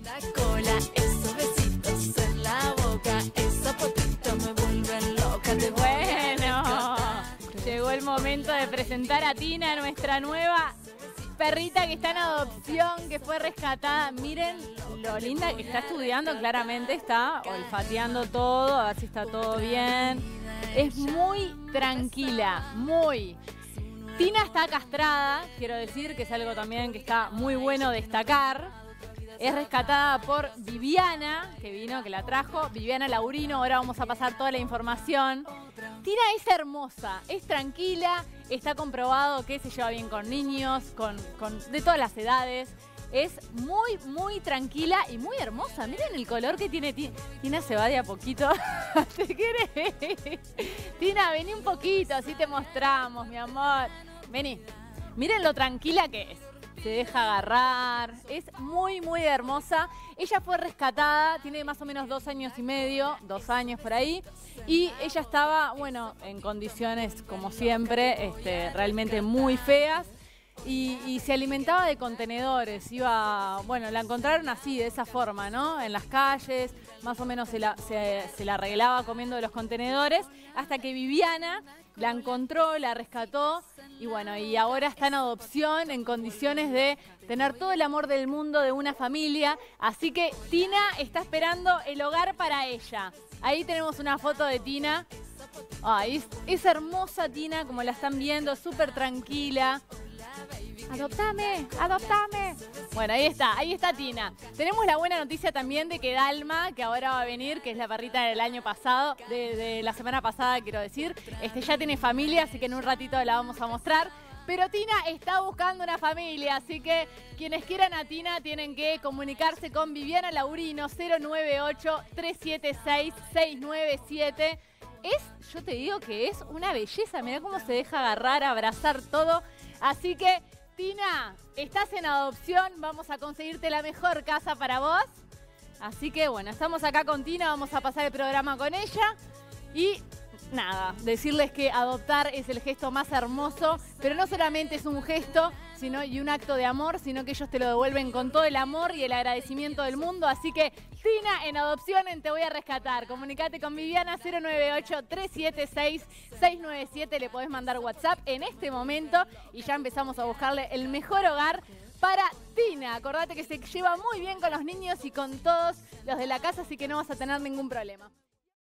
La cola, esos besitos en la boca, esos potitos me vuelven loca. Bueno, llegó el momento de presentar a Tina, nuestra nueva perrita que está en adopción, que fue rescatada. Miren lo linda que está estudiando, claramente está olfateando todo, a ver si está todo bien. Es muy tranquila, muy. Tina está castrada, quiero decir que es algo también que está muy bueno destacar. Es rescatada por Viviana, que vino, que la trajo. Viviana Laurino, ahora vamos a pasar toda la información. Tina es hermosa, es tranquila, está comprobado que se lleva bien con niños, de todas las edades. Es muy, muy tranquila y muy hermosa. Miren el color que tiene Tina. Tina se va de a poquito. ¿Te querés? Tina, vení un poquito, así te mostramos, mi amor. Vení. Miren lo tranquila que es. Se deja agarrar, es muy, muy hermosa. Ella fue rescatada, tiene más o menos 2 años y medio, 2 años por ahí. Y ella estaba, bueno, en condiciones, como siempre, realmente muy feas. Y se alimentaba de contenedores, bueno, la encontraron así, de esa forma, ¿no? En las calles, más o menos se la arreglaba comiendo de los contenedores, hasta que Viviana la encontró, la rescató, y bueno, y ahora está en adopción, en condiciones de tener todo el amor del mundo de una familia, así que Tina está esperando el hogar para ella. Ahí tenemos una foto de Tina. Ay, es hermosa Tina, como la están viendo, súper tranquila. ¡Adoptame! ¡Adoptame! Bueno, ahí está Tina. Tenemos la buena noticia también de que Dalma, que ahora va a venir, que es la perrita del año pasado, de la semana pasada, quiero decir, ya tiene familia, así que en un ratito la vamos a mostrar. Pero Tina está buscando una familia, así que quienes quieran a Tina tienen que comunicarse con Viviana Laurino, 098-376-697. Yo te digo que es una belleza, mirá cómo se deja agarrar, abrazar todo. Así que, Tina, estás en adopción, vamos a conseguirte la mejor casa para vos. Así que, bueno, estamos acá con Tina, vamos a pasar el programa con ella. Y nada, decirles que adoptar es el gesto más hermoso, pero no solamente es un gesto y un acto de amor, sino que ellos te lo devuelven con todo el amor y el agradecimiento del mundo. Así que, Tina, en adopción en Te Voy a Rescatar. Comunicate con Viviana, 098-376-697. Le podés mandar WhatsApp en este momento y ya empezamos a buscarle el mejor hogar para Tina. Acordate que se lleva muy bien con los niños y con todos los de la casa, así que no vas a tener ningún problema.